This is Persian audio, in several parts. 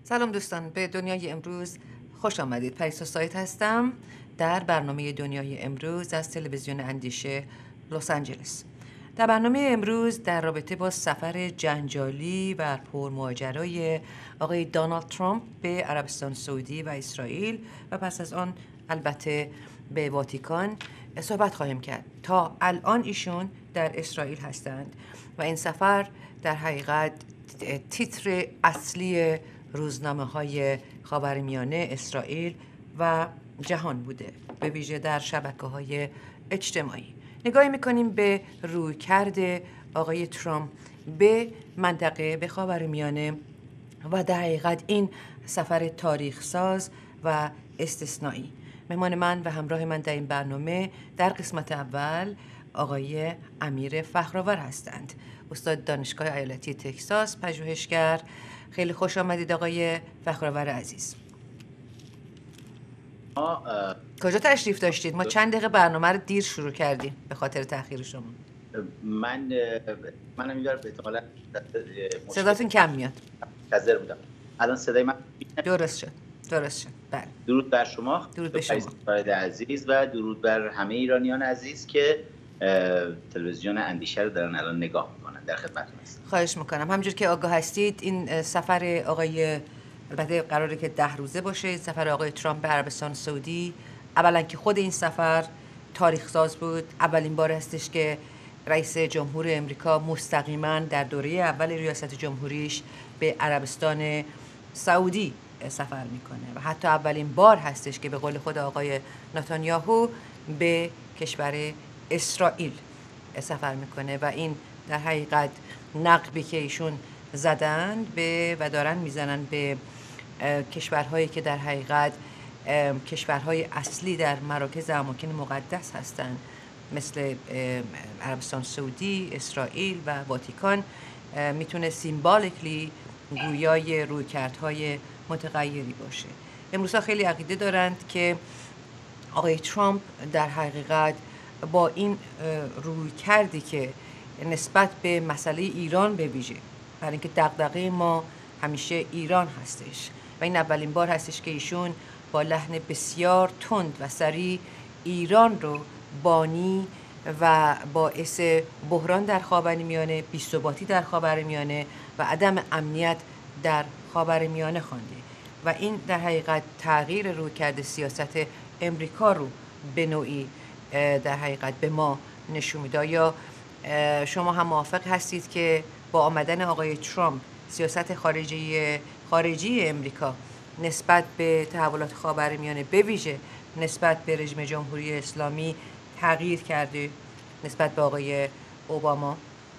سلام دوستان، به دنیای امروز خوش آمدید. پریسا سایت هستم در برنامه دنیای امروز از تلویزیون اندیشه لس آنجلس. در برنامه امروز در رابطه با سفر جنجالی و پرماجرای آقای دونالد ترامپ به عربستان سعودی و اسرائیل و پس از آن البته به واتیکان صحبت خواهیم کرد. تا الان ایشون در اسرائیل هستند و این سفر در حقیقت تیتر اصلی روزنامه‌های خاورمیانه، اسرائیل و جهان بوده، به ویژه در شبکه‌های اجتماعی. نگاهی می‌کنیم به رویکرد آقای ترامپ به منطقه، به خاورمیانه و در حقیقت این سفر تاریخ ساز و استثنایی. مهمان من و همراه من در این برنامه در قسمت اول آقای امیر فخرآور هستند، استاد دانشگاه ایالتی تگزاس، پژوهشگر. خیلی خوش آمدید آقای فخرآور عزیز. کجا تشریف داشتید؟ ما چند دقیقه برنامه رو دیر شروع کردیم به خاطر تأخیر شما. منم اینجا به احتمال صداتون کم میاد. منتظر بودم. الان صدای من درست شد. بله. درود بر شما. درود به شما عزیز و درود بر همه ایرانیان عزیز که تلویزیون اندیشه رو دارن الان نگاه میکنن. در خدمتتون هستم. خواهش میکنم. همونجور که آگاه هستید این سفر آقای، البته قراره که 10 روزه باشه، سفر آقای ترامپ به عربستان سعودی، اولا که خود این سفر تاریخ ساز بود. اولین بار هستش که رئیس جمهور امریکا مستقیما در دوره اول ریاست جمهوریش به عربستان سعودی سفر میکنه و حتی اولین بار هستش که به قول خود آقای نتانیاهو به کشور اسرائیل سفر میکنه و این در حقیقت نقبی که ایشون زدن به و دارن میزنن به کشورهایی که در حقیقت کشورهای اصلی در مراکز اماکن مقدس هستند، مثل عربستان سعودی، اسرائیل و واتیکان، میتونه سیمبالیکلی گویای رویکردهای متغیری باشه. امروزها خیلی عقیده دارند که آقای ترامپ در حقیقت با این رویکردی که نسبت به مسئله ایران به ویژه، برای اینکه دغدغه ما همیشه ایران هستش و این اولین بار هستش که ایشون با لحن بسیار تند و سریع ایران رو بانی و باعث بحران در خاورمیانه، بی‌ثباتی در خاورمیانه و عدم امنیت در خاورمیانه خوانده و این در حقیقت تغییر رویکرد سیاست امریکا رو به نوعی در حقیقت به ما نشون میده. یا شما هم موافق هستید که با آمدن آقای ترامپ سیاست خارجی امریکا نسبت به تحولات خاورمیانه، به ویژه نسبت به رژیم جمهوری اسلامی تغییر کرده نسبت به آقای اوباما؟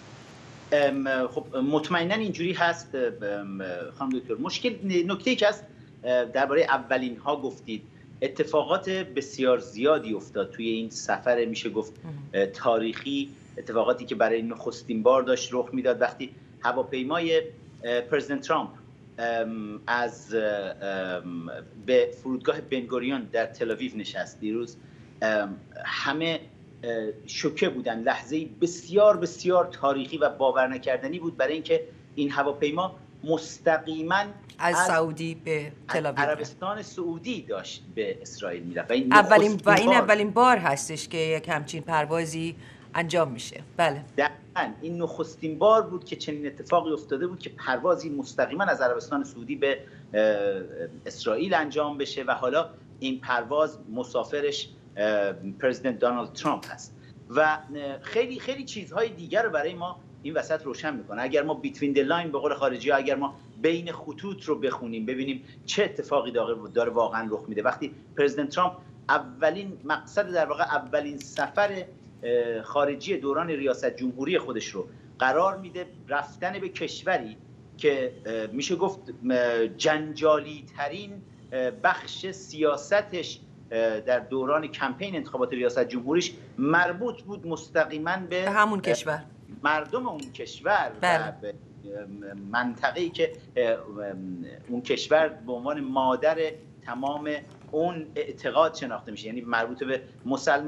خب مطمئنا اینجوری هست خانم دکتر. نکته که هست درباره اولین ها گفتید، اتفاقات بسیار زیادی افتاد توی این سفر، میشه گفت تاریخی، اتفاقاتی که برای نخستین بار داشت رخ میداد وقتی هواپیمای پرزیدنت ترامپ از به فرودگاه بنگوریون در تل آویو نشست دیروز. همه شوکه بودن، لحظه بسیار بسیار تاریخی و باور نکردنی بود برای اینکه این هواپیما مستقیما از سعودی به تل آویو، عربستان سعودی داشت به اسرائیل میرفت. این اولین بار هستش که یک همچین پروازی انجام میشه. بله، دقیقاً این نخستین بار بود که چنین اتفاقی افتاده بود که پروازی مستقیما از عربستان سعودی به اسرائیل انجام بشه و حالا این پرواز مسافرش پرزیدنت دونالد ترامپ هست و خیلی خیلی چیزهای دیگر رو برای ما این وسط روشن میکنه. اگر ما بیتوین دی لاین به قول خارجی ها، اگر ما بین خطوط رو بخونیم، ببینیم چه اتفاقی داره واقعا رخ میده. وقتی پرزیدنت ترامپ اولین مقصد، در واقع اولین سفر خارجی دوران ریاست جمهوری خودش رو قرار میده رفتن به کشوری که میشه گفت جنجالی ترین بخش سیاستش در دوران کمپین انتخابات ریاست جمهوریش مربوط بود مستقیما به همون کشور، مردم اون کشور و به منطقه‌ای که اون کشور به عنوان مادر تمام اون اعتقاد شناخته میشه، یعنی مربوط به مسلمانان.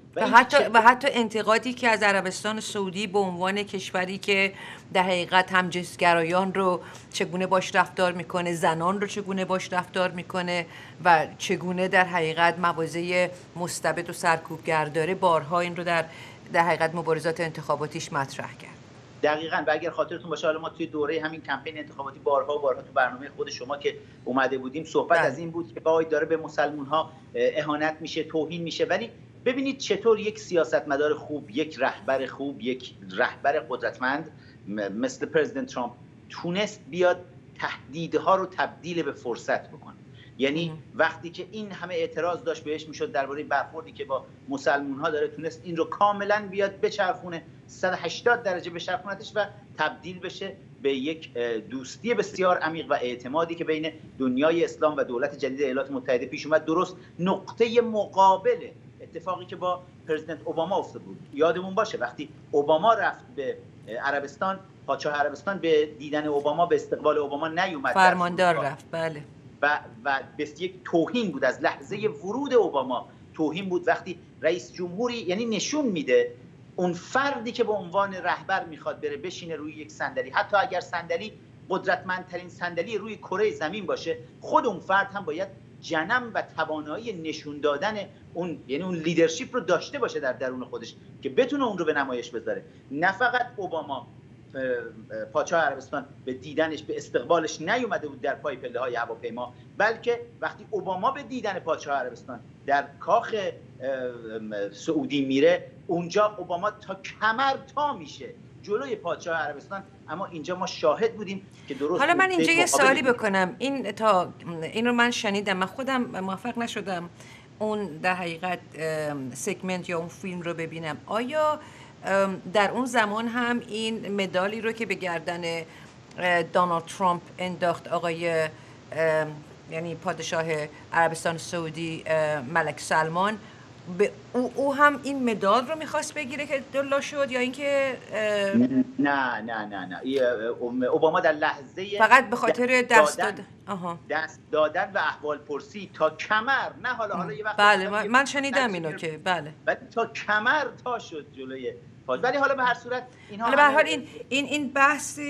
و حتی انتقادی که از عربستان سعودی به عنوان کشوری که در حقیقت همجنسگرایان رو چگونه باش رفتار میکنه، زنان رو چگونه باش رفتار میکنه و چگونه در حقیقت مواضع مستبد و سرکوبگر داره، بارها این رو در حقیقت مبارزات انتخاباتیش مطرح کرد. دقیقاً. و اگر خاطرتون باشه حالا ما توی دوره همین کمپین انتخاباتی بارها تو برنامه خود شما که اومده بودیم صحبت از این بود که وای داره به مسلمان‌ها اهانت میشه، توهین میشه. ولی ببینید چطور یک سیاستمدار خوب، یک رهبر خوب، یک رهبر قدرتمند مثل پرزیدنت ترامپ تونست بیاد تهدیدها رو تبدیل به فرصت بکنه. یعنی وقتی که این همه اعتراض داشت بهش میشد درباره برخوردی که با مسلمان‌ها داره، تونست این رو کاملا بیاد بچرخونه، 180 درجه بچرخونتش و تبدیل بشه به یک دوستی بسیار عمیق و اعتمادی که بین دنیای اسلام و دولت جدید ایالات متحده پیش اومد. درست نقطه مقابل اتفاقی که با پرزیدنت اوباما افتاد بود. یادمون باشه وقتی اوباما رفت به عربستان، پادشاه عربستان به دیدن اوباما، به استقبال اوباما نیومد، فرماندار رفت. بله. و بس یک توهین بود از لحظه ورود اوباما. توهین بود وقتی رئیس جمهوری، یعنی نشون میده اون فردی که به عنوان رهبر میخواد بره بشینه روی یک صندلی، حتی اگر صندلی قدرتمندترین صندلی روی کره زمین باشه، خود اون فرد هم باید جنم و توانایی نشون دادن اون، یعنی اون لیدرشپ رو داشته باشه در درون خودش که بتونه اون رو به نمایش بذاره. نه فقط اوباما پادشاه عربستان به دیدنش، به استقبالش نیومده بود در پای پله‌های هواپیما، بلکه وقتی اوباما به دیدن پادشاه عربستان در کاخ سعودی میره، اونجا اوباما تا کمر تا میشه جلوی پادشاه عربستان. اما اینجا ما شاهد بودیم که درست. حالا من اینجا یه سوالی بکنم، این رو من شنیدم، من خودم موفق نشدم اون در حقیقت سگمنت یا اون فیلم رو ببینم. آیا در اون زمان هم این مدالی رو که به گردن دونالد ترامپ انداخت آقای یعنی پادشاه عربستان سعودی ملک سلمان، به او هم این مدال رو میخواست بگیره که دلا شد، یا اینکه نه اوباما در لحظه فقط به خاطر دست دادن و احوال پرسی تا کمر، نه حالا یه وقت بله من شنیدم اینو که بله تا کمر تا شد جلوی پاش. ولی حالا به هر صورت اینها، حالا به هر حال این بحث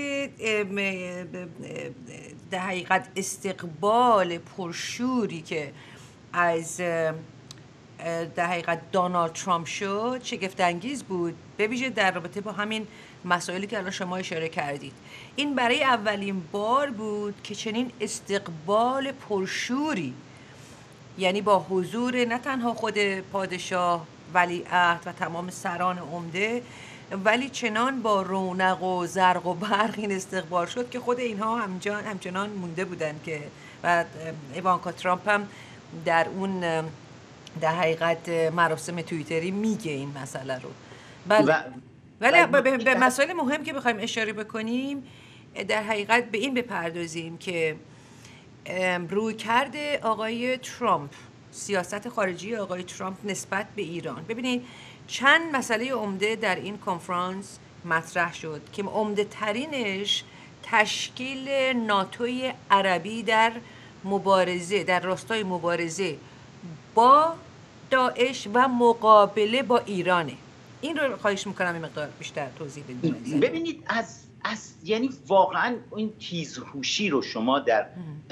در حقیقت استقبال پرشوری که از در حقیقت دونالد ترامپ شد شگفت انگیز بود، به ویژه در رابطه با همین مسائلی که الان شما اشاره کردید. این برای اولین بار بود که چنین استقبال پرشوری، یعنی با حضور نه تنها خود پادشاه، ولیعهد و تمام سران عمده، ولی چنان با رونق و زرق و برق این استقبال شد که خود اینها همچنان مونده بودن که و ایوانکا ترامپ هم در اون در حقیقت مراسم توییتری میگه این مسئله رو. بله. ولی به مسائل مهم که بخوایم اشاره بکنیم، در حقیقت به این بپردازیم که رویکرد آقای ترامپ، سیاست خارجی آقای ترامپ نسبت به ایران. ببینید چند مسئله عمده در این کنفرانس مطرح شد که عمده ترینش تشکیل ناتوی عربی در مبارزه، در راستای مبارزه با داعش و مقابله با ایرانه. این رو خواهش میکنم این مقدار بیشتر توضیح بدید. ببینید یعنی واقعا این تیزهوشی رو شما در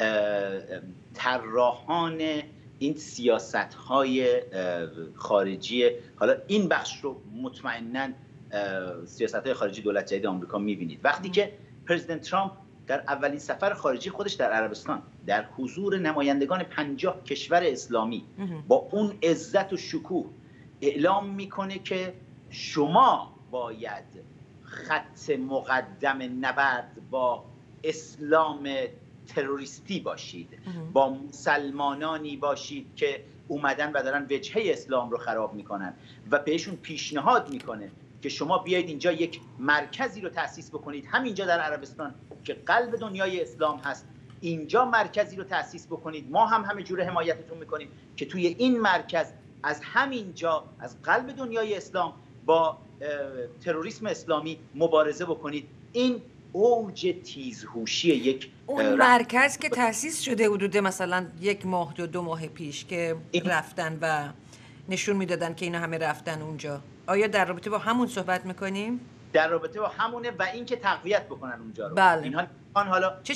طراحان این سیاست‌های خارجی، حالا این بخش رو مطمئناً سیاست‌های خارجی دولت جدید آمریکا می‌بینید. وقتی که پرزیدنت ترامپ در اولین سفر خارجی خودش در عربستان در حضور نمایندگان 50 کشور اسلامی با اون عزت و شکوه اعلام میکنه که شما باید خط مقدم نبرد با اسلام تروریستی باشید، با مسلمانانی باشید که اومدن و دارن وجهه اسلام رو خراب میکنن و بهشون پیشنهاد میکنه که شما بیایید اینجا یک مرکزی رو تأسیس بکنید، همینجا در عربستان که قلب دنیای اسلام هست، اینجا مرکزی رو تأسیس بکنید، ما هم همه جوره حمایتتون میکنیم که توی این مرکز از همینجا از قلب دنیای اسلام با تروریسم اسلامی مبارزه بکنید. این اوج تیزهوشی یک اون مرکز که تأسیس شده حدود مثلا 1 ماه یا 2 ماه پیش که رفتن و نشون میدادن که اینا همه رفتن اونجا. آیا در رابطه با همون صحبت میکنیم؟ در رابطه با همونه و اینکه تقویت بکنن اونجا رو. بله. اینها حالا چه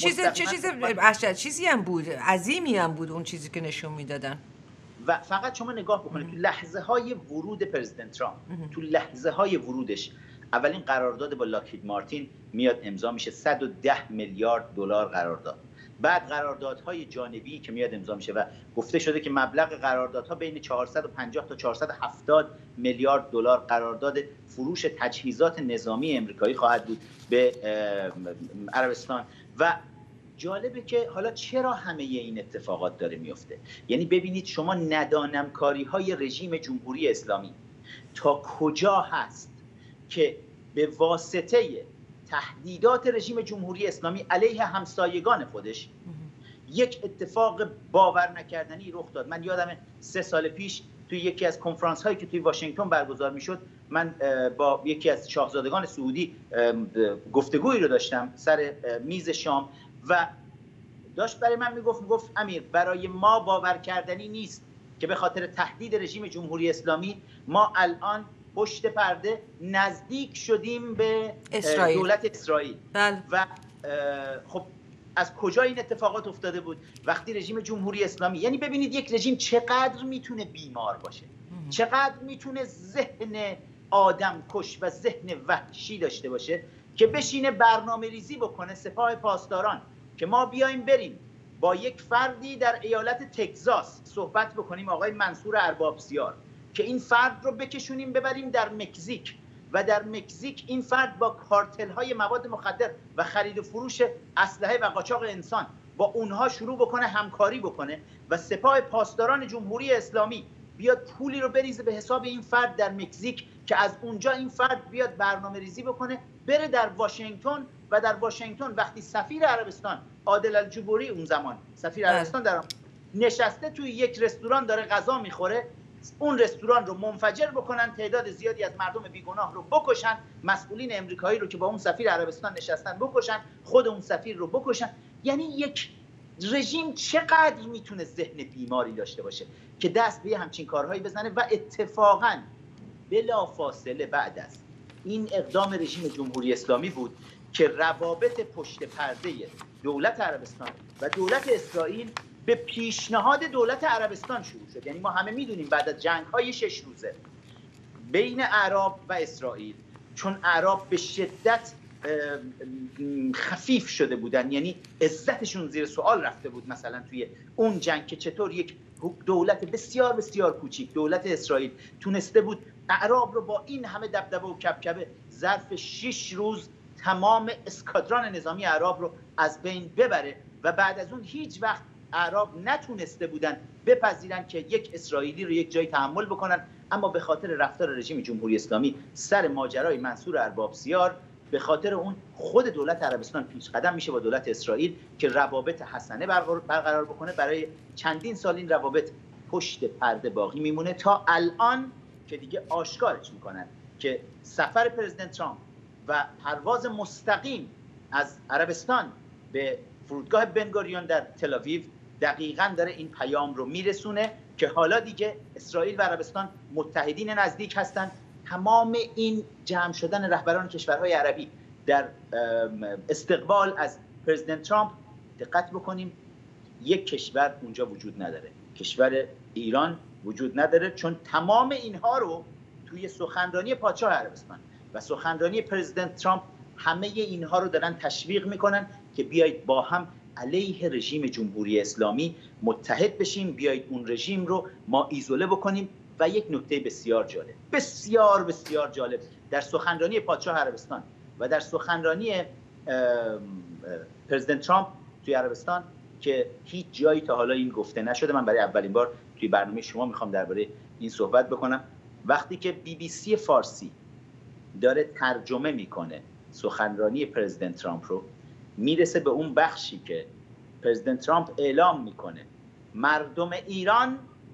چیزی هم بود، عظیمی هم بود اون چیزی که نشون میدادن. و فقط شما نگاه بکنید تو لحظه های ورود پرزیدنت ترامپ، تو لحظه های ورودش اولین قرارداد با لاکهید مارتین میاد امضا میشه، 110 میلیارد دلار قرارداد. بعد قراردادهای جانبی که میاد امضا میشه و گفته شده که مبلغ قراردادها بین 450 تا 470 میلیارد دلار قرارداد فروش تجهیزات نظامی امریکایی خواهد بود به عربستان. و جالبه که حالا چرا همه این اتفاقات داره میفته. یعنی ببینید شما ندانمکاری‌های رژیم جمهوری اسلامی تا کجا هست که به واسطه تهدیدات رژیم جمهوری اسلامی علیه همسایگان خودش یک اتفاق باور نکردنی رخ داد. من یادمه 3 سال پیش توی یکی از کنفرانس هایی که توی واشنگتن برگزار میشد، من با یکی از شاهزادگان سعودی گفتگویی رو داشتم سر میز شام و داشت برای من میگفت امیر، برای ما باور کردنی نیست که به خاطر تهدید رژیم جمهوری اسلامی ما الان پشت پرده نزدیک شدیم به دولت اسرائیل. بله. و خب از کجا این اتفاقات افتاده بود؟ وقتی رژیم جمهوری اسلامی، یعنی ببینید یک رژیم چقدر میتونه بیمار باشه، چقدر میتونه ذهن آدم کش و ذهن وحشی داشته باشه که بشینه برنامه ریزی بکنه سپاه پاسداران که ما بیایم بریم با یک فردی در ایالت تگزاس صحبت بکنیم، آقای منصور اربابسیار، که این فرد رو بکشونیم ببریم در مکزیک و در مکزیک این فرد با کارتل‌های مواد مخدر و خرید و فروش اسلحه و قاچاق انسان با اونها شروع بکنه همکاری بکنه و سپاه پاسداران جمهوری اسلامی بیاد پولی رو بریزه به حساب این فرد در مکزیک که از اونجا این فرد بیاد برنامه ریزی بکنه بره در واشنگتن و در واشنگتن وقتی سفیر عربستان عادل الجبوری اون زمان سفیر عربستان در نشسته توی یک رستوران داره غذا میخوره، اون رستوران رو منفجر بکنن، تعداد زیادی از مردم بیگناه رو بکشن، مسئولین امریکایی رو که با اون سفیر عربستان نشستن بکشن، خود اون سفیر رو بکشن. یعنی یک رژیم چقدر میتونه ذهن بیماری داشته باشه که دست به همچین کارهایی بزنه. و اتفاقاً بلافاصله بعد از این اقدام رژیم جمهوری اسلامی بود که روابط پشت پرده دولت عربستان و دولت اسرائیل به پیشنهاد دولت عربستان شروع شد. یعنی ما همه میدونیم بعد از جنگ‌های 6 روزه بین اعراب و اسرائیل، چون اعراب به شدت خفیف شده بودن، یعنی عزتشون زیر سوال رفته بود مثلا توی اون جنگ که چطور یک دولت بسیار بسیار کوچیک دولت اسرائیل تونسته بود اعراب رو با این همه دبدبه و کبکبه ظرف 6 روز تمام اسکادران نظامی اعراب رو از بین ببره و بعد از اون هیچ وقت اعراب نتونسته بودن بپذیرن که یک اسرائیلی رو یک جایی تحمل بکنن. اما به خاطر رفتار رژیم جمهوری اسلامی سر ماجرای منصور اربابسیار، به خاطر اون خود دولت عربستان پیش قدم میشه با دولت اسرائیل که روابط حسنه برقرار بکنه. برای چندین سال این روابط پشت پرده باقی میمونه تا الان که دیگه آشکارش میکنن که سفر پرزیدنت ترامپ و پرواز مستقیم از عربستان به فرودگاه بنگوریون در تل آویو دقیقاً داره این پیام رو میرسونه که حالا دیگه اسرائیل و عربستان متحدین نزدیک هستن. تمام این جمع شدن رهبران کشورهای عربی در استقبال از پرزیدنت ترامپ، دقت بکنیم یک کشور اونجا وجود نداره، کشور ایران وجود نداره، چون تمام اینها رو توی سخنرانی پادشاه عربستان و سخنرانی پرزیدنت ترامپ همه اینها رو دارن تشویق میکنن که بیایید با هم علیه رژیم جمهوری اسلامی متحد بشیم، بیایید اون رژیم رو ما ایزوله بکنیم. و یک نکته بسیار جالب، بسیار بسیار جالب، در سخنرانی پادشاه عربستان و در سخنرانی پرزیدنت ترامپ توی عربستان که هیچ جایی تا حالا این گفته نشده، من برای اولین بار توی برنامه شما میخوام درباره این صحبت بکنم. وقتی که BBC فارسی داره ترجمه میکنه سخنرانی پرزیدنت ترامپ رو، میرسه به اون بخشی که پرزیدنت ترامپ اعلام میکنه مردم ایران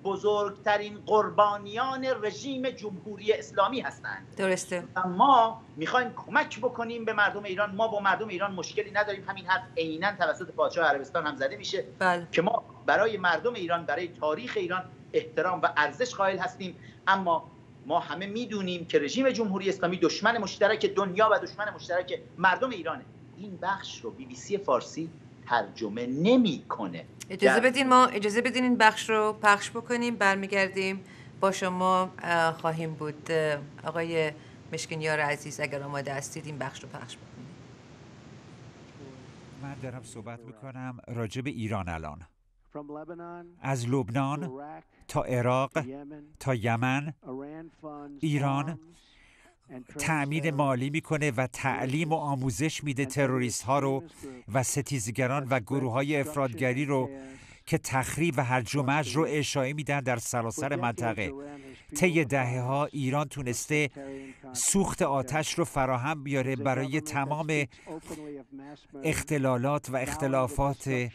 بزرگترین قربانیان رژیم جمهوری اسلامی هستند. درسته. و ما میخوایم کمک بکنیم به مردم ایران. ما با مردم ایران مشکلی نداریم. همین حرف عیناً توسط پادشاه عربستان هم زده میشه. بله. که ما برای مردم ایران، برای تاریخ ایران احترام و ارزش قائل هستیم، اما ما همه میدونیم که رژیم جمهوری اسلامی دشمن مشترک دنیا و دشمن مشترک مردم ایرانه. این بخش رو BBC فارسی ترجمه نمیکنه. اجازه بدین این بخش رو پخش بکنیم، برمیگردیم با شما خواهیم بود. آقای مشکنیار عزیز اگر آماده هستید این بخش رو پخش بکنیم. من دارم صحبت میکنم راجع به ایران الان، از لبنان تا عراق تا یمن. ایران تأمین مالی میکنه و تعلیم و آموزش میده تروریست ها رو و ستیزگران و گروه های افراطگری رو که تخریب و هرج و مرج رو اشاعه میدن در سراسر منطقه. طی دهه‌ها ایران تونسته سوخت آتش رو فراهم بیاره برای تمام اختلالات و اختلافات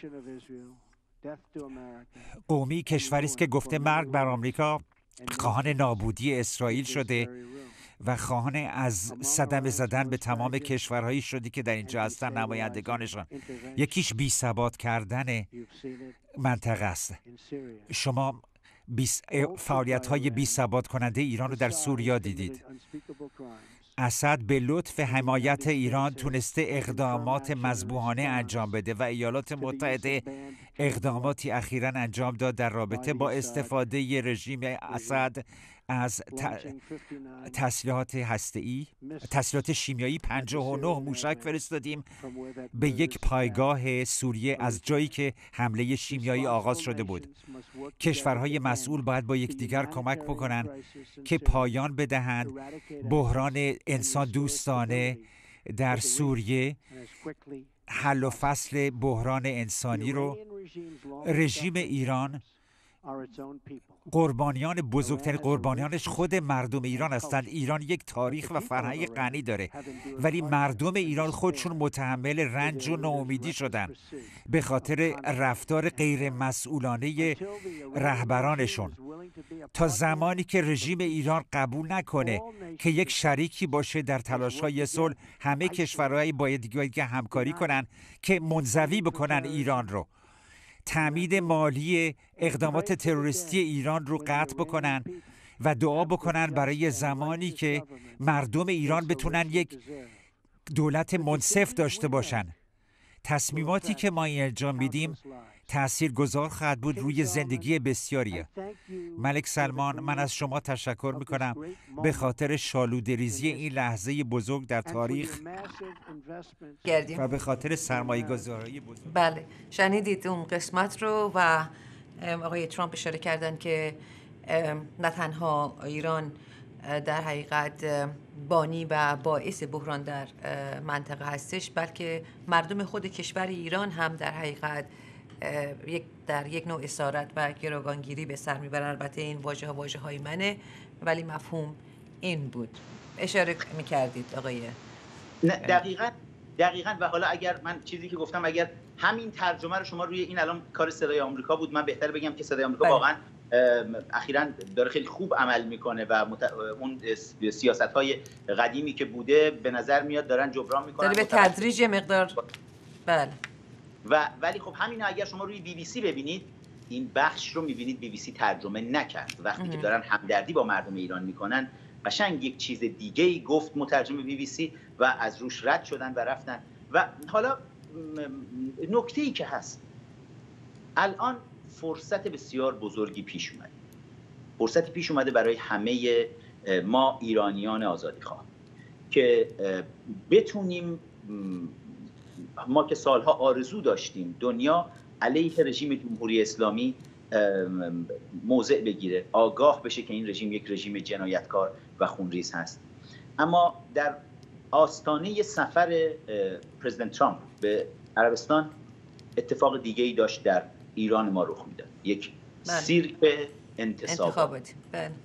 قومی. کشوری است که گفته مرگ بر آمریکا، خواهان نابودی اسرائیل شده و خواهان از صدمه زدن به تمام کشورهایی شده که در اینجا هستن، نمایندگانشان. یکیش بی ثبات کردن منطقه است. شما فعالیت‌های بی ثبات کننده ایران رو در سوریه دیدید. اسد به لطف حمایت ایران تونسته اقدامات مذبوحانه انجام بده و ایالات متحده اقداماتی اخیراً انجام داد در رابطه با استفاده رژیم اسد از تسلیحات هسته‌ای، تسلیحات شیمیایی. 59 موشک فرستادیم به یک پایگاه سوریه از جایی که حمله شیمیایی آغاز شده بود. کشورهای مسئول باید با یکدیگر کمک بکنن که پایان بدهند بحران انسان دوستانه در سوریه، حل و فصل بحران انسانی رو. رژیم ایران قربانیان بزرگترین قربانیانش خود مردم ایران هستند. ایران یک تاریخ و فرهنگ غنی داره، ولی مردم ایران خودشون متحمل رنج و ناامیدی شدن به خاطر رفتار غیر مسئولانه رهبرانشون. تا زمانی که رژیم ایران قبول نکنه که یک شریکی باشه در تلاش‌های صلح، همه کشورهای باید همکاری کنن که منزوی بکنن ایران رو، تأمین مالی اقدامات تروریستی ایران رو قطع بکنن و دعا بکنن برای زمانی که مردم ایران بتونن یک دولت منصف داشته باشن. تصمیماتی که ما انجام میدیم تأثیرگذار خواهد بود روی زندگی بسیاری. ملک سلمان، من از شما تشکر میکنم به خاطر شالوده‌ریزی این لحظه بزرگ در تاریخ و به خاطر سرمایه‌گذاری بزرگ. بله، شنیدید اون قسمت رو و آقای ترامپ اشاره کردن که نه تنها ایران در حقیقت بانی و باعث بحران در منطقه هستش، بلکه مردم خود کشور ایران هم در حقیقت در یک نوع اسارت و گروگانگیری به سر میبرن. البته این واژه های منه، ولی مفهوم این بود. اشاره میکردید آقای. دقیقاً. و حالا اگر من چیزی که گفتم، اگر همین ترجمه رو شما روی این الان کار صدای آمریکا بود، من بهتر بگم که صدای آمریکا واقعاً اخیراً داره خیلی خوب عمل میکنه و اون سیاست‌های قدیمی که بوده به نظر میاد دارن جبران میکنن. داره به تدریج مقدار. بله. ولی خب همین اگر شما روی BBC ببینید، این بخش رو میبینید BBC ترجمه نکرد. وقتی که دارن همدردی با مردم ایران میکنن، قشنگ یک چیز دیگه‌ای گفت مترجم BBC و از روش رد شدن و رفتن. و حالا نکته‌ای که هست، الان فرصت بسیار بزرگی پیش اومده. فرصتی پیش اومده برای همه ما ایرانیان آزادیخواه که بتونیم، ما که سالها آرزو داشتیم دنیا علیه رژیم جمهوری اسلامی موضع بگیره، آگاه بشه که این رژیم یک رژیم جنایتکار و خونریز هست. اما در آستانه سفر پرزیدنت ترامپ به عربستان اتفاق دیگه‌ای داشت در ایران ما رخ میداد، یک سیرک انتصابات.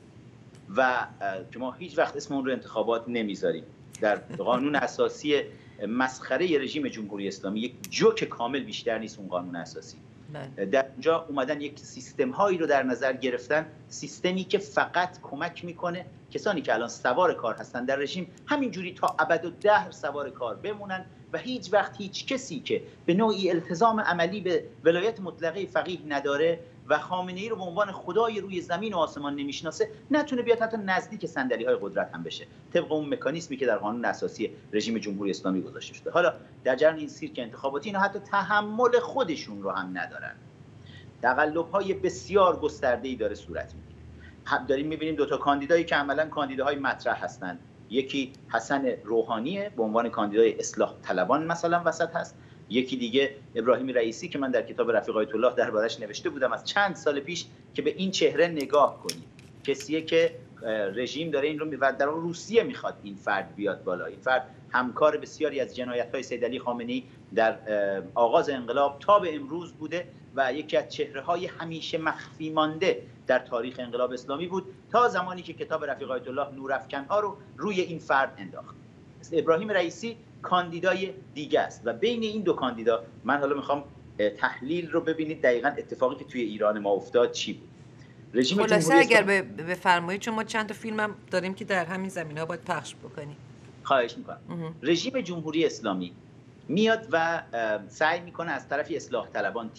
و که ما هیچ وقت اسم اون رو انتخابات نمیذاریم. در قانون اساسی مسخره رژیم جمهوری اسلامی، یک جوک کامل بیشتر نیست اون قانون اساسی. در اونجا اومدن یک سیستم هایی رو در نظر گرفتن، سیستمی که فقط کمک میکنه کسانی که الان سوار کار هستن در رژیم همینجوری تا ابدالدهر سوار کار بمونن و هیچ وقت هیچ کسی که به نوعی التزام عملی به ولایت مطلقه فقیه نداره و خامنه‌ای رو به عنوان خدای روی زمین و آسمان نمیشناسه نتونه بیاد حتی نزدیک صندلی‌های قدرت هم بشه، طبق اون مکانیزمی که در قانون اساسی رژیم جمهوری اسلامی گذاشته شده. حالا در جریان این سیرک انتخاباتی اینا حتی تحمل خودشون رو هم ندارن. تقلب‌های بسیار گسترده‌ای داره صورت میگیره. داریم می‌بینیم دو تا کاندیدایی که عملاً کاندیداهای مطرح هستن. یکی حسن روحانیه به عنوان کاندیدای اصلاح طلبان مثلا وسط هست، یکی دیگه ابراهیم رئیسی که من در کتاب رفیق آیت الله دربارش نوشته بودم از چند سال پیش که به این چهره نگاه کنید، کسیه که رژیم داره این رو و در روسیه میخواد این فرد بیاد بالا. این فرد همکار بسیاری از جنایت‌های سیدعلی خامنه‌ای در آغاز انقلاب تا به امروز بوده و یکی از چهره‌های همیشه مخفی مانده در تاریخ انقلاب اسلامی بود تا زمانی که کتاب رفیق آیت الله نورافکن‌ها رو روی این فرد انداخت. ابراهیم رئیسی کاندیدای دیگه است و بین این دو کاندیدا من حالا میخوام تحلیل رو ببینید دقیقاً اتفاقی که توی ایران ما افتاد چی بود. رژیم خلاصه اگر بفرمایید، چون ما چند تا فیلم هم داریم که در همین زمینه‌ها باید پخش بکنیم. خواهش میکنم. رژیم جمهوری اسلامی میاد و سعی میکنه از طرفی اصلاح طلبان،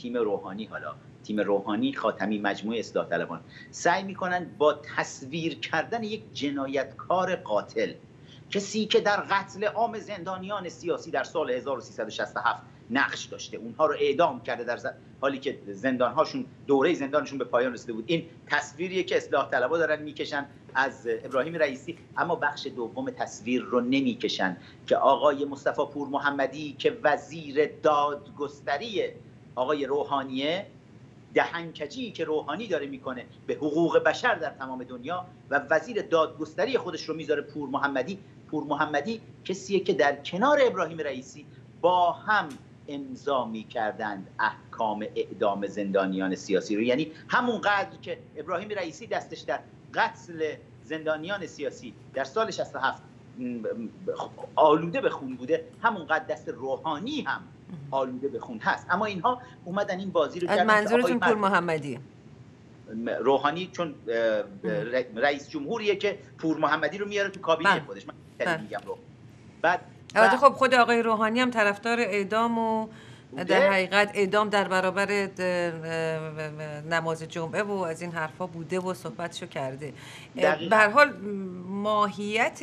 تیم روحانی خاتمی مجموعه اصلاح طلبان سعی میکنن با تصویر کردن یک جنایتکار قاتل، کسی که در قتل عام زندانیان سیاسی در سال 1367 نقش داشته، اونها رو اعدام کرده در حالی که زندانهاشون دوره زندانشون به پایان رسیده بود. این تصویریه که اصلاح طلبا دارن میکشن از ابراهیم رئیسی، اما بخش دوم تصویر رو نمیکشن که آقای مصطفی پور محمدی که وزیر دادگستری آقای روحانیه، دهنکجی که روحانی داره میکنه به حقوق بشر در تمام دنیا و وزیر دادگستری خودش رو میذاره پور محمدی کسیه که در کنار ابراهیم رئیسی با هم امضا می‌کردند احکام اعدام زندانیان سیاسی رو. یعنی همون قدر که ابراهیم رئیسی دستش در قتل زندانیان سیاسی در سال 67 آلوده به خون بوده، همون قدر دست روحانی هم آلوده به خون هست. اما اینها اومدن این بازی رو کردن. منظورتون پور محمدی؟ روحانی چون رئیس جمهوریه که پور محمدی رو میاره تو کابینه خودش. من میگم رو بعد البته خب خود آقای روحانی هم طرفدار اعدام و در حقیقت اعدام در برابر نماز جمعه و از این حرفا بوده و صحبتشو کرده. به هر حال ماهیت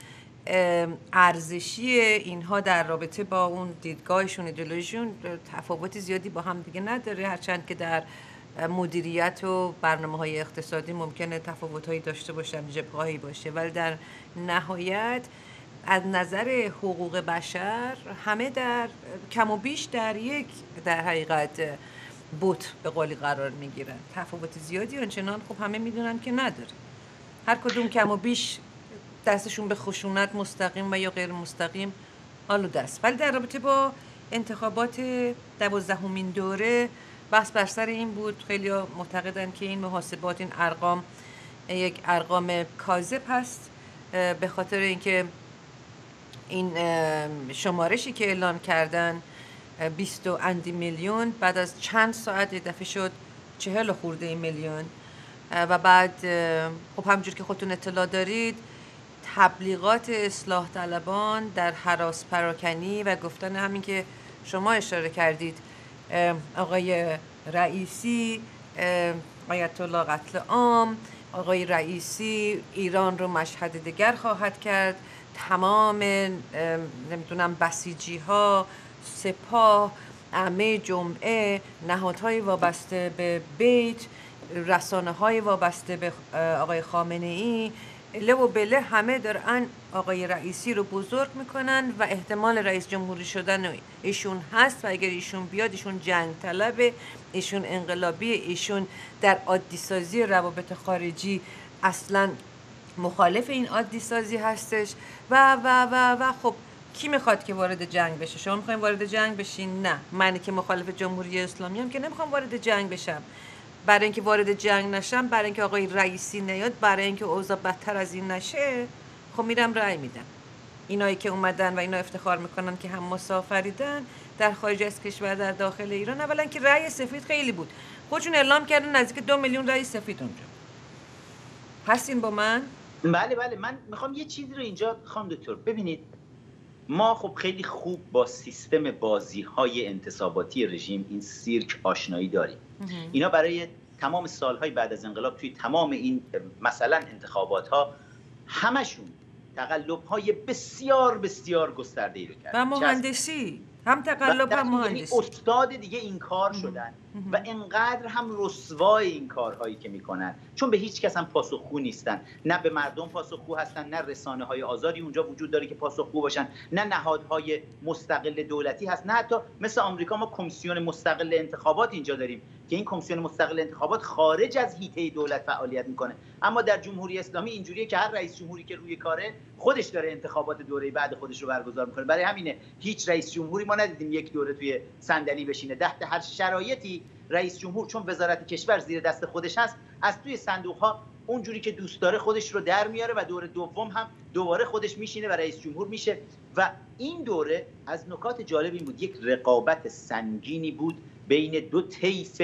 ارزشی اینها در رابطه با اون دیدگاهشون، ایدئولوژیشون تفاوت زیادی با هم دیگه نداره، هرچند که در مدیریت و برنامه‌های اقتصادی ممکنه تفاوت‌هایی داشته باشن، جبهه‌هایی باشه، ولی در نهایت از نظر حقوق بشر همه در کم و بیش در یک در حقیقت بوت به قولی قرار میگیرن. تفاوت زیادی آنچنان خب همه میدونن که نداره. هر کدوم کم و بیش دستشون به خشونت مستقیم و یا غیر مستقیم آلوده است. ولی در رابطه با انتخابات 12مین دوره بحث بر سر این بود، خیلی معتقدن که این محاسبات، این ارقام یک ارقام کاذب هست، به خاطر اینکه این شمارشی که اعلام کردن 20 اندی میلیون بعد از چند ساعت یه دفعه شد 40 خورده میلیون و بعد خب همونجور که خودتون اطلاع دارید تبلیغات اصلاح طلبان در هراس پراکنی و گفتن همین که شما اشاره کردید آقای رئیسی آیت الله قتل عام، آقای رئیسی ایران رو مشهد دیگر خواهد کرد، تمام نمیدونم بسیجی ها، سپاه، عمه جمعه، نهادهای وابسته به بیت، رسانه های وابسته به آقای خامنه ای، له و بله همه دارن آقای رئیسی رو بزرگ میکنن و احتمال رئیس جمهوری شدن ایشون هست و اگر ایشون بیاد ایشون جنگ طلبه، ایشون انقلابی، ایشون در عادی سازی روابط خارجی اصلا مخالف این عادی سازی هستش و خب کی میخواد که وارد جنگ بشه؟ شما میخواین وارد جنگ بشین؟ نه، من که مخالف جمهوری اسلامی ام که نمیخوام وارد جنگ بشم. برای اینکه وارد جنگ نشم، برای اینکه آقای رئیسی نیاد، برای اینکه اوضاع بدتر از این نشه، خب میرم رأی میدم. اینایی که اومدن و اینا افتخار میکنن که هم مسافریدن در خارج از کشور در داخل ایران، اولا که رأی سفید خیلی بود. خودشون اعلام کردن نزدیک 2 میلیون رأی سفید اونجا. هستین با من؟ بله من میخوام یه چیزی رو اینجا خانم دکتر ببینید. ما خب خیلی خوب با سیستم بازی‌های انتصاباتی رژیم این سیرک آشنایی داریم. اینا برای تمام سالهای بعد از انقلاب توی تمام این مثلا انتخابات‌ها همشون تقلب‌های بسیار بسیار گسترده‌ای رو کردن. و مهندسی هم تقلب هم مهندسی. استاد دیگه این کار شدن و انقدر هم رسوای این کارهایی که میکنن، چون به هیچ کس هم پاسخگو نیستن. نه به مردم پاسخگو هستن، نه رسانه‌های آزادی اونجا وجود داره که پاسخگو باشن، نه نهادهای مستقل دولتی هست، نه حتی مثل آمریکا ما کمیسیون مستقل انتخابات اینجا داریم که این کمیسیون مستقل انتخابات خارج از حیطه دولت فعالیت میکنه. اما در جمهوری اسلامی اینجوریه که هر رئیس جمهوری که روی کاره خودش داره انتخابات دوره بعد خودش رو برگزار میکنه. برای همینه هیچ رئیس جمهوری ما ندیدیم یک دوره توی صندلی بشینه. تحت هر شرایطی رئیس جمهور چون وزارت کشور زیر دست خودش هست، از توی صندوق ها اونجوری که دوست داره خودش رو در میاره و دوره دوم هم دوباره خودش میشینه و رئیس جمهور میشه. و این دوره از نکات جالب این بود، یک رقابت سنگینی بود بین دو طیف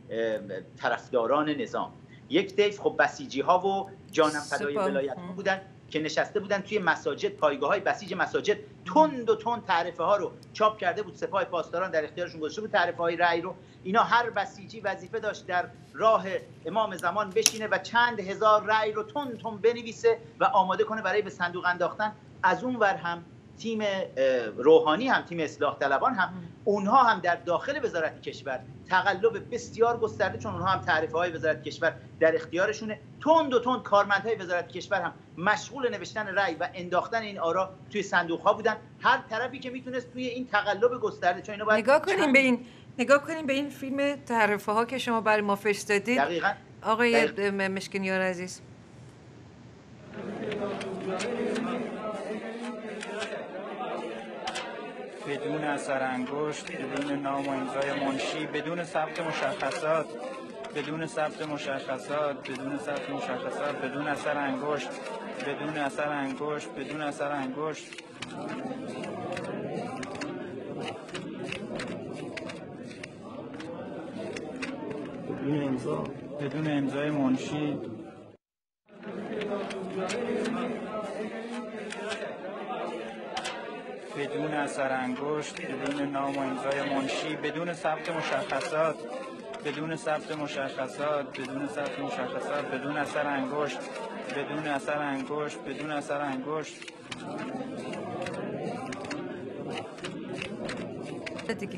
طرفداران نظام. یک طیف خب بسیجی ها و جانم فدای ولایت ها بودن که نشسته بودن توی مساجد، پایگاه‌های بسیج مساجد، تند و تند تعرفه ها رو چاپ کرده بود. سپاه پاسداران در اختیارشون گذاشته بود تعرفه های رأی رو. اینا هر بسیجی وظیفه داشت در راه امام زمان بشینه و چند هزار رأی رو تند تند بنویسه و آماده کنه برای به صندوق انداختن. از اون ور هم تیم روحانی هم تیم اصلاح طلبان هم اونها هم در داخل وزارت کشور تقلب بسیار گسترده، چون اونها هم تعرفه‌های وزارت کشور در اختیارشونه. تند و تند کارمندهای وزارت کشور هم مشغول نوشتن رأی و انداختن این آرا توی صندوق‌ها بودن. هر طرفی که میتونست توی این تقلب گسترده، چون اینا باید نگاه کنیم به این فیلم تعرفه‌ها که شما برای ما فرستادید. دقیقاً آقای مشکنیار عزیز. بدون اثر انگشت، بدون نام و امضای منشی، بدون ثبت مشخصات، بدون ثبت مشخصات، بدون ثبت مشخصات، بدون اثر انگشت، بدون اثر انگشت، بدون اثر انگشت. بدون امضا، بدون امضای منشی. بدون اثر انگشت، بدون نام و امضای منشی، بدون ثبت مشخصات، بدون ثبت مشخصات، بدون ثبت مشخصات، بدون اثر انگشت، بدون اثر انگشت، بدون اثر انگشت. دیگه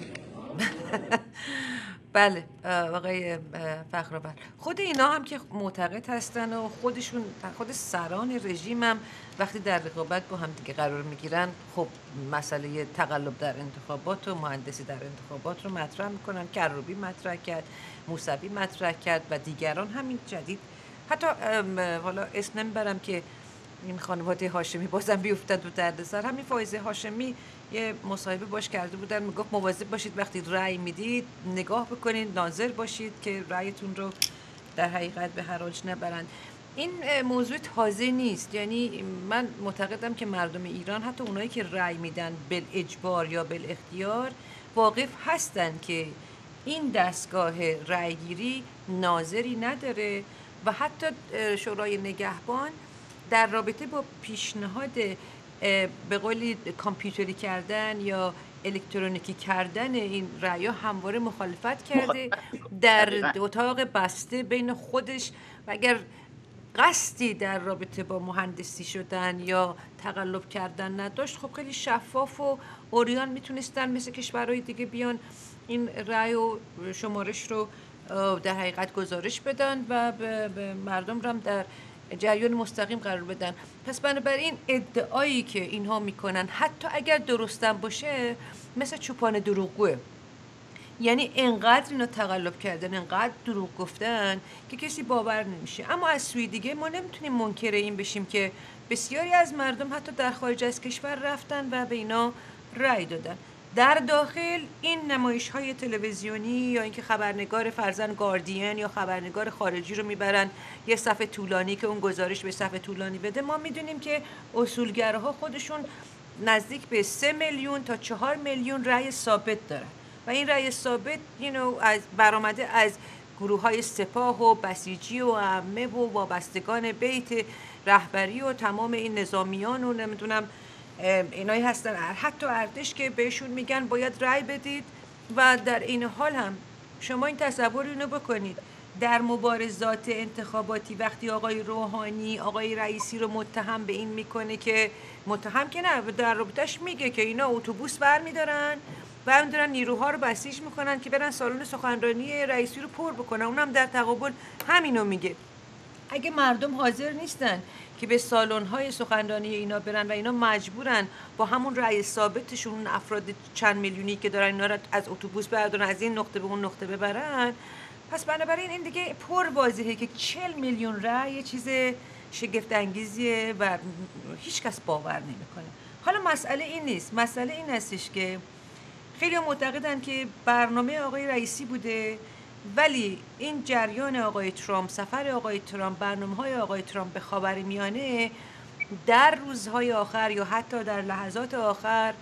بله آقای فخرآور، خود اینا هم که معتقد هستن و خود سران رژیم هم وقتی در رقابت با هم دیگه قرار میگیرن، خب مسئله تقلب در انتخابات و مهندسی در انتخابات رو مطرح میکنن. کروبی مطرح کرد، موسوی مطرح کرد و دیگران همین جدید. حتی حالا اسم نمیبرم که این خانواده هاشمی بازم بیفتد و دردسر. همین فائزه هاشمی یه مصاحبه باش کرده بودن، میگفت مواظب باشید وقتی رأی میدید نگاه بکنید، ناظر باشید که رأیتون رو در حقیقت به حراج نبرند. این موضوع تازه نیست. یعنی من معتقدم که مردم ایران، حتی اونایی که رأی میدن بالاجبار یا بالاختیار، واقف هستن که این دستگاه رأیگیری ناظری نداره و حتی شورای نگهبان در رابطه با پیشنهاد به قولی کامپیوتری کردن یا الکترونیکی کردن این رأی‌ها همواره مخالفت کرده در اتاق بسته بین خودش. و اگر قصدی در رابطه با مهندسی شدن یا تقلب کردن نداشت، خب خیلی شفاف و عریان میتونستن مثل کشورهای دیگه بیان این رأی و شمارش رو در حقیقت گزارش بدن و به مردم رو هم در جریان مستقیم قرار بدن. پس بنابراین ادعایی که اینها میکنن حتی اگر درستم باشه مثل چوپان دروغگوه. یعنی انقدر اینا تقلب کردن، انقدر دروغ گفتن که کسی باور نمیشه. اما از سوی دیگه ما نمیتونیم منکر این بشیم که بسیاری از مردم حتی در خارج از کشور رفتن و به اینا رأی دادن. در داخل این نمایش‌های تلویزیونی یا اینکه خبرنگار فرزن گاردین یا خبرنگار خارجی رو میبرن یه صفحه طولانی که اون گزارش به صفحه طولانی بده، ما میدونیم که اصولگراها خودشون نزدیک به 3 میلیون تا 4 میلیون رأی ثابت دارن و این رأی ثابت از برآمده از گروه‌های سپاه و بسیجی و عمه و وابستگان بیت رهبری و تمام این نظامیان و نمیدونم اینایی هستن، حتی ارتش که بهشون میگن باید رأی بدید. و در این حال هم شما این تصور اینو بکنید، در مبارزات انتخاباتی وقتی آقای روحانی آقای رئیسی رو متهم به این میکنه که متهم که نه، در رابطش میگه که اینا اتوبوس برمیدارن و هم دارن نیروها رو بسیج میکنن که برن سالن سخنرانی رئیسی رو پر بکنن، اونم در تقابل همینو میگه. اگه مردم حاضر نیستن که به سالن‌های سخنرانی اینا برن و اینا مجبورن با همون رأی ثابتشون افراد چند میلیونی که دارن اینا رو از اتوبوس بردارن از این نقطه به اون نقطه ببرن، پس بنابراین این دیگه پر واضحه که 40 میلیون رأی یه چیز شگفت انگیزیه و هیچ کس باور نمیکنه. حالا مسئله این نیست، مسئله این هستش که خیلی معتقدن که برنامه آقای رئیسی بوده، ولی این جریان آقای ترامپ، سفر آقای ترامپ، برنامه‌های آقای ترامپ به خاورمیانه در روزهای آخر یا حتی در لحظات آخر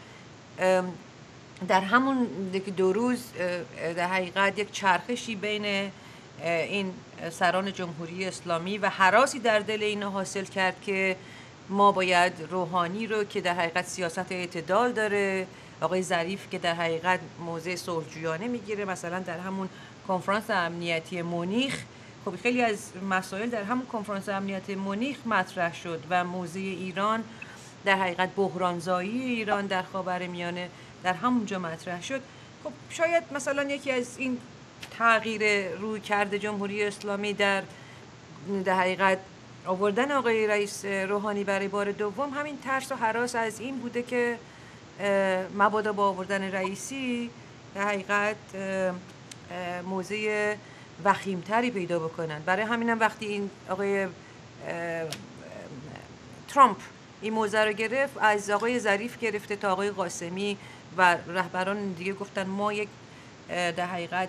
در همون 2 روز در حقیقت یک چرخشی بین این سران جمهوری اسلامی و هراسی در دل اینا حاصل کرد که ما باید روحانی رو که در حقیقت سیاست اعتدال داره، آقای ظریف که در حقیقت موضع صلح‌جویانه میگیره، مثلا در همون کنفرانس امنیتی مونیخ، خب خیلی از مسائل در همون کنفرانس امنیتی مونیخ مطرح شد و موضع ایران در حقیقت بحرانزایی ایران در خاورمیانه در همونجا مطرح شد. خب شاید مثلا یکی از این تغییر رویکرد جمهوری اسلامی در حقیقت آوردن آقای رئیس روحانی برای بار دوم همین ترس و هراس از این بوده که مبادا با آوردن رئیسی در حقیقت موضع وخیمتری پیدا بکنن. برای همینم وقتی این آقای ترامپ این موضع رو گرفت، از آقای ظریف گرفته تا آقای قاسمی و رهبران دیگه گفتن ما یک در حقیقت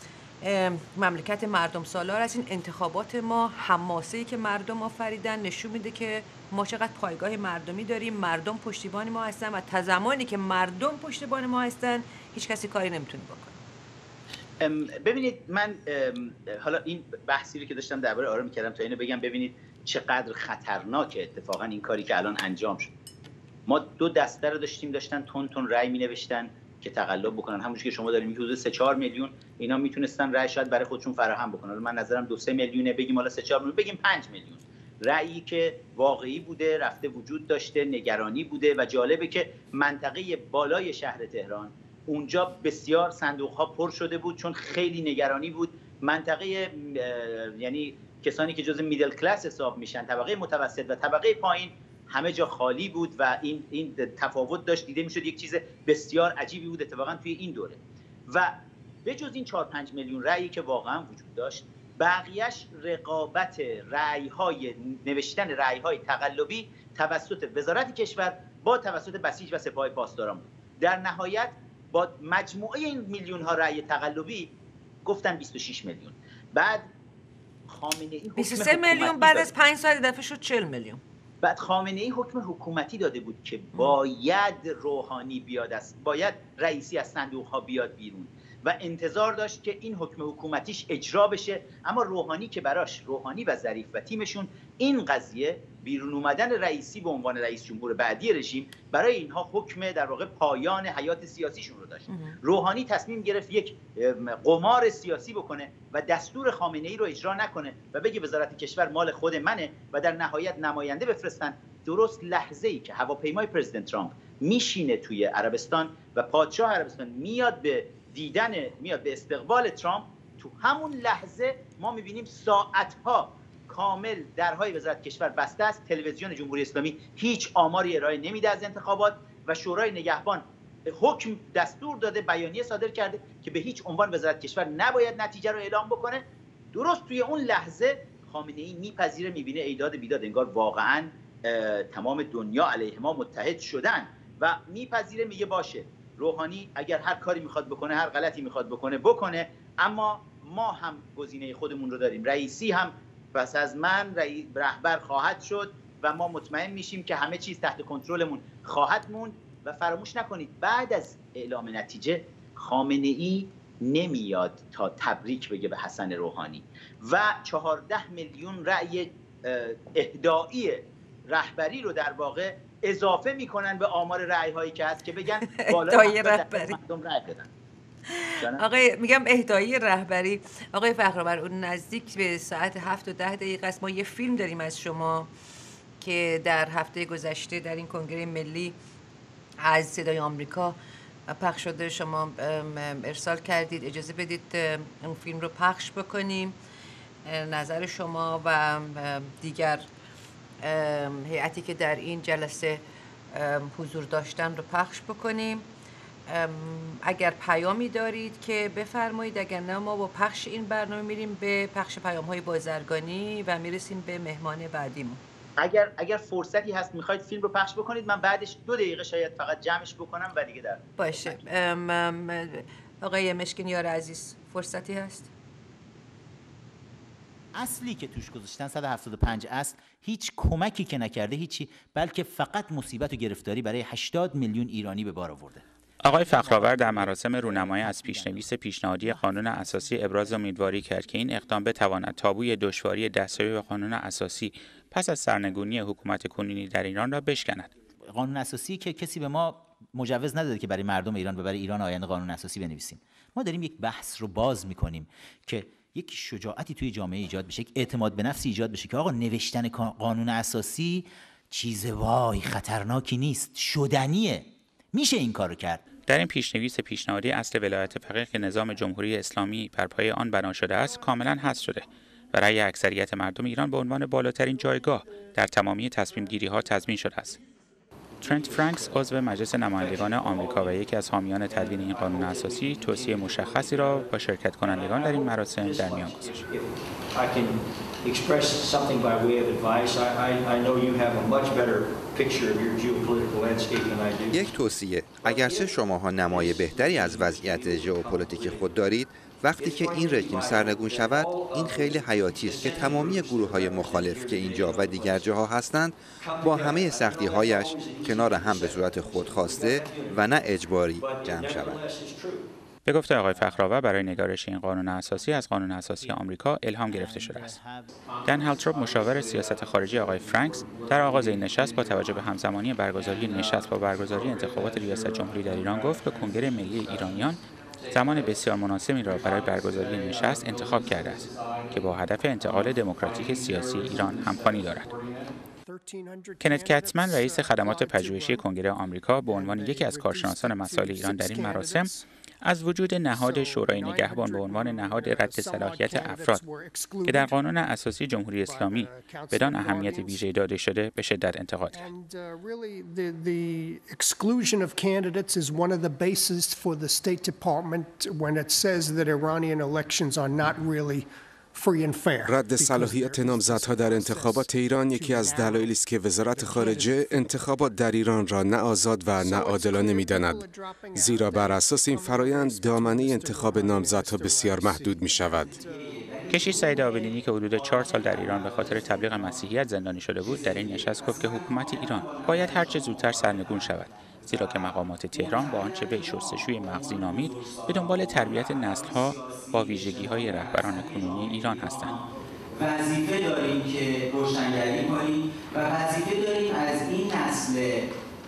مملکت مردم سالار از این انتخابات ما حماسه‌ای که مردم آفریدن نشون میده که ما چقدر پایگاه مردمی داریم، مردم پشتیبان ما هستن و تا زمانی که مردم پشتیبان ما هستن هیچ کسی کاری نمیتونه بکنه. ببینید من حالا این بحثی رو که داشتم درباره آرا می‌کردم تا اینو بگم ببینید چقدر خطرناکه اتفاقا این کاری که الان انجام شد. ما 2 دسته رو داشتن تون رأی می‌نوشتن که تقلب بکنن، همونجوری که شما دارید میگید حدود 3-4 میلیون اینا میتونستن رأی شاید برای خودشون فراهم بکنن. من نظرم 2-3 میلیونه، بگیم حالا 3-4 میلیون، بگیم 5 میلیون رأیی که واقعی بوده، رفته وجود داشته، نگرانی بوده و جالبه که منطقه بالای شهر تهران اونجا بسیار صندوق‌ها پر شده بود چون خیلی نگرانی بود. منطقه یعنی کسانی که جزء میدل کلاس حساب میشن، طبقه متوسط و طبقه پایین، همه جا خالی بود و این تفاوت داشت دیده میشد. یک چیز بسیار عجیبی بود اتفاقا توی این دوره. و به جز این 4-5 میلیون رأیی که واقعا وجود داشت، بقیه‌اش رقابت رأی‌های نوشتن رأی‌های تقلبی توسط وزارت کشور با توسط بسیج و سپاه پاسداران بود. در نهایت با مجموعه این میلیون ها رأی تقلبی گفتن 26 میلیون. بعد خامنه‌ای 23 میلیون بعد از 5 سال دفعه شد 40 میلیون. بعد خامنه‌ای حکم حکومتی داده بود که باید روحانی بیاد باید رئیسی از صندوق ها بیاد بیرون و انتظار داشت که این حکم حکومتیش اجرا بشه. اما روحانی که براش، روحانی و ظریف و تیمشون، این قضیه بیرون اومدن رئیسی به عنوان رئیس جمهور بعدی رژیم برای اینها حکم در واقع پایان حیات سیاسیشون رو داشت. روحانی تصمیم گرفت یک قمار سیاسی بکنه و دستور خامنه‌ای رو اجرا نکنه و بگه وزارت کشور مال خود منه و در نهایت نماینده بفرستن. درست لحظه‌ای که هواپیمای پرزیدنت ترامپ میشینه توی عربستان و پادشاه عربستان میاد به استقبال ترامپ، تو همون لحظه ما میبینیم ساعتها کامل درهای وزارت کشور بسته است. تلویزیون جمهوری اسلامی هیچ آماری ارائه نمیده از انتخابات و شورای نگهبان حکم دستور داده، بیانیه صادر کرده که به هیچ عنوان وزارت کشور نباید نتیجه رو اعلام بکنه. درست توی اون لحظه خامنه‌ای میپذیره، میبینه ایداد بیداد، انگار واقعاً تمام دنیا علیه ما متحد شدن و میپذیره، میگه باشه. روحانی اگر هر کاری میخواد بکنه، هر غلطی میخواد بکنه، اما ما هم گزینه خودمون رو داریم. رئیسی هم پس از من رهبر خواهد شد و ما مطمئن میشیم که همه چیز تحت کنترلمون خواهد موند. و فراموش نکنید بعد از اعلام نتیجه خامنه‌ای نمیاد تا تبریک بگه به حسن روحانی و 14 میلیون رأی اهدایی رهبری رو در واقع اضافه میکنن به آمار رأی هایی که هست که بگن بالای مردم رأی دادن. آقای میگم اهدایی رهبری. آقای فخرآور، اون نزدیک به ساعت 7 و 10 دقیقه است. ما یه فیلم داریم از شما که در هفته گذشته در این کنگره ملی از صدای آمریکا پخش شده، شما ارسال کردید. اجازه بدید اون فیلم رو پخش بکنیم، نظر شما و دیگر هیئتی که در این جلسه حضور داشتن رو پخش بکنیم. اگر پیامی دارید که بفرمایید، اگر نه ما با پخش این برنامه میریم به پخش پیام‌های بازرگانی و میرسیم به مهمان بعدیمون. اگر فرصتی هست میخواید فیلم رو پخش بکنید، من بعدش 2 دقیقه شاید فقط جمعش بکنم و دیگه در باشه. آقای مشکینیار عزیز، فرصتی هست؟ اصلی که توش گذاشتن 175 اصل، هیچ کمکی که نکرده هیچی، بلکه فقط مصیبت و گرفتاری برای 80 میلیون ایرانی به بار آورده. آقای فخرآور در مراسم رونمایی از پیشنویس پیشنهادی قانون اساسی ابراز امیدواری کرد که این اقدام بتواند تابوی دشواری دستیابی به قانون اساسی پس از سرنگونی حکومت کنونی در ایران را بشکند. قانون اساسی که کسی به ما مجوز نداده که برای مردم ایران و برای ایران آینده قانون اساسی بنویسیم. ما داریم یک بحث رو باز می‌کنیم که یک شجاعتی توی جامعه ایجاد بشه، یک اعتماد به نفس ایجاد بشه که آقا نوشتن قانون اساسی چیز وای خطرناکی نیست، شدنیه، میشه این کارو کرد. در این پیشنویس پیشنهادی اصل ولایت فقیه که نظام جمهوری اسلامی بر پایه آن بنا شده است کاملا حذف شده و رأی اکثریت مردم ایران به عنوان بالاترین جایگاه در تمامی تصمیم گیری ها تضمین شده است. ترنت فرانکس، عضو مجلس نمایندگان آمریکا و یکی از حامیان تدوین این قانون اساسی، توصیه مشخصی را با شرکت کنندگان در این مراسم در میان گذاشت. یک توصیه: اگرچه شماها نمای بهتری از وضعیت ژئوپلیتیک خود دارید، وقتی که این رژیم سرنگون شود، این خیلی حیاتی است که تمامی گروه‌های مخالف که اینجا و دیگر جاها هستند با همه سختی‌هایش کنار هم به صورت خودخواسته و نه اجباری جمع شوند. به گفته آقای فخرآور، برای نگارش این قانون اساسی از قانون اساسی آمریکا الهام گرفته شده است. دن هالتروپ، مشاور سیاست خارجی آقای فرانکس، در آغاز این نشست با توجه به همزمانی برگزاری نشست با برگزاری انتخابات ریاست جمهوری در ایران گفت که کنگره ملی ایرانیان زمان بسیار مناسبی را برای برگزاری نشست انتخاب کرده است که با هدف انتقال دموکراتیک سیاسی ایران همخوانی دارد. کنت کتمن، رئیس خدمات پژوهشی کنگره آمریکا، به عنوان یکی از کارشناسان مسائل ایران در این مراسم از وجود نهاد شورای نگهبان به عنوان نهاد رد صلاحیت افراد که در قانون اساسی جمهوری اسلامی بدان اهمیت ویژه‌ای داده شده به شدت انتقاد کرد. رد صلاحیت نامزدها در انتخابات ایران یکی از دلایلی است که وزارت خارجه انتخابات در ایران را نه آزاد و نه عادلانه می‌داند، زیرا بر اساس این فرایند دامنه انتخاب نامزدها بسیار محدود می‌شود. کشیش سعید آبدینی که حدود 4 سال در ایران به خاطر تبلیغ مسیحیت زندانی شده بود، در این نشست گفت که حکومت ایران باید هرچه زودتر سرنگون شود، زیرا که مقامات تهران با آنچه به شستشوی مغزی نامید به دنبال تربیت نسل‌ها با ویژگی‌های رهبران کنونی ایران هستند. وظیفه داریم که روشنگری کنیم و وظیفه داریم از این نسل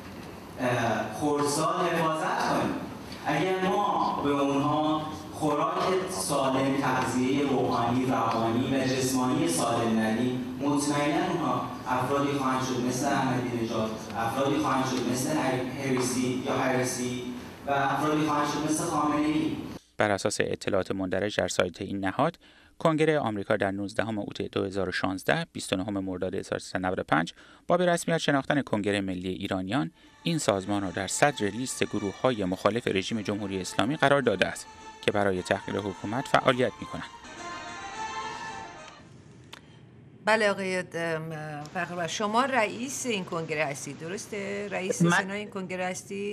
خردسال حفاظت کنیم. اگر ما به اونها خوراک سالم، تغذیه روحانی، روانی و جسمانی سالم ندیم، مطمئنا اونها افرادی خواهند شد مثل احمدی نژاد، افرادی خواهند شد مثل هریسی و افرادی خواهند شد مثل خامنه‌ای. بر اساس اطلاعات مندرج در سایت این نهاد، کنگره آمریکا در 19 اوت 2016 29 مرداد 1395 با به رسمیت شناختن کنگره ملی ایرانیان این سازمان را در صدر لیست گروه‌های مخالف رژیم جمهوری اسلامی قرار داده است که برای تحقیر حکومت فعالیت می‌کنند. بله آقای فخرآور، شما رئیس این کنگره هستید، درسته؟ رئیس سنای این کنگره هستید؟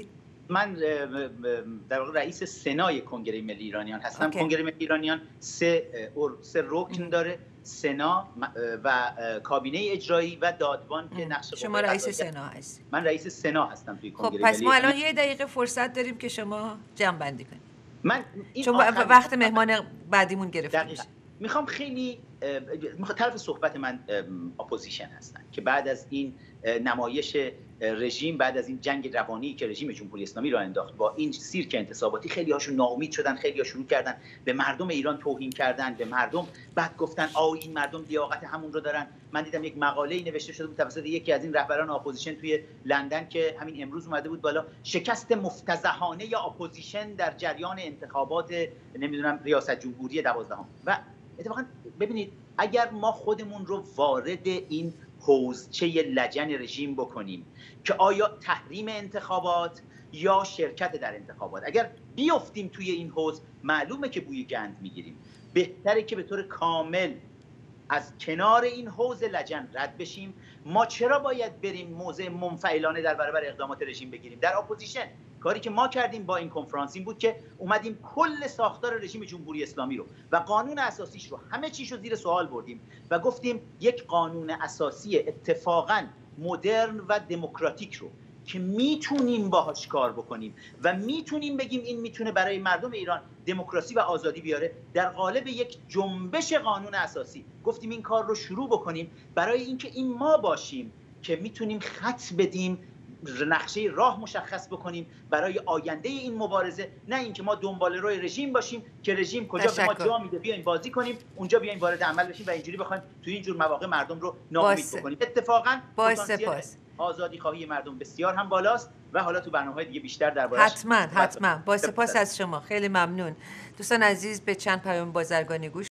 من در واقع رئیس سنای کنگره ملی ایرانیان هستم. کنگره ملی ایرانیان سه رکن داره: سنا و کابینه اجرایی و دادبان که نقش شما رئیس سنا هستید. من رئیس سنا هستم توی کنگره ملی. خب پس ما الان 1 دقیقه فرصت داریم که شما جمع بندی کنید. چون وقت مهمان بعدیمون گرفته میشه. میخوام خیلی طرف صحبت من اپوزیشن هستن که بعد از این نمایش رژیم، بعد از این جنگ روانی که رژیم جمهوری اسلامی را انداخت با این سیرک انتصاباتی، خیلی هاشون ناامید شدن، خیلی ها شروع کردن به مردم ایران توهین کردن، به مردم بعد گفتن این مردم لیاقت همون رو دارن. من دیدم یک مقاله‌ای نوشته شده بود توسط یکی از این رهبران اپوزیشن توی لندن که همین امروز اومده بود بالا: شکست مفتضحانه یا اپوزیشن در جریان انتخابات نمیدونم ریاست جمهوری 12. و اتفاقا ببینید، اگر ما خودمون رو وارد این حوزچه لجن رژیم بکنیم که آیا تحریم انتخابات یا شرکت در انتخابات، اگر بیفتیم توی این حوض، معلومه که بوی گند میگیریم. بهتره که به طور کامل از کنار این حوض لجن رد بشیم. ما چرا باید بریم موضع منفعلانه در برابر اقدامات رژیم بگیریم؟ در اپوزیشن کاری که ما کردیم با این کنفرانس این بود که اومدیم کل ساختار رژیم جمهوری اسلامی رو و قانون اساسیش رو، همه چیش رو زیر سوال بردیم و گفتیم یک قانون اساسی اتفاقاً مدرن و دموکراتیک رو که میتونیم باهاش کار بکنیم و میتونیم بگیم این میتونه برای مردم ایران دموکراسی و آزادی بیاره، در قالب یک جنبش قانون اساسی گفتیم این کار رو شروع بکنیم، برای اینکه این ما باشیم که میتونیم خط بدیم، نقشه راه مشخص بکنیم برای آینده این مبارزه، نه اینکه ما دنبال روی رژیم باشیم که رژیم کجا به ما جا میده بیایم بازی کنیم، اونجا بیایم وارد عمل بشیم و اینجوری بخوایم تو این جور مواقع مردم رو ناامید بکنیم. اتفاقا آزادی خواهی مردم بسیار هم بالاست و حالا تو برنامه‌های دیگه بیشتر دربارش حتما با سپاس از شما، خیلی ممنون. دوستان عزیز، به چند پیام بازرگانی گوش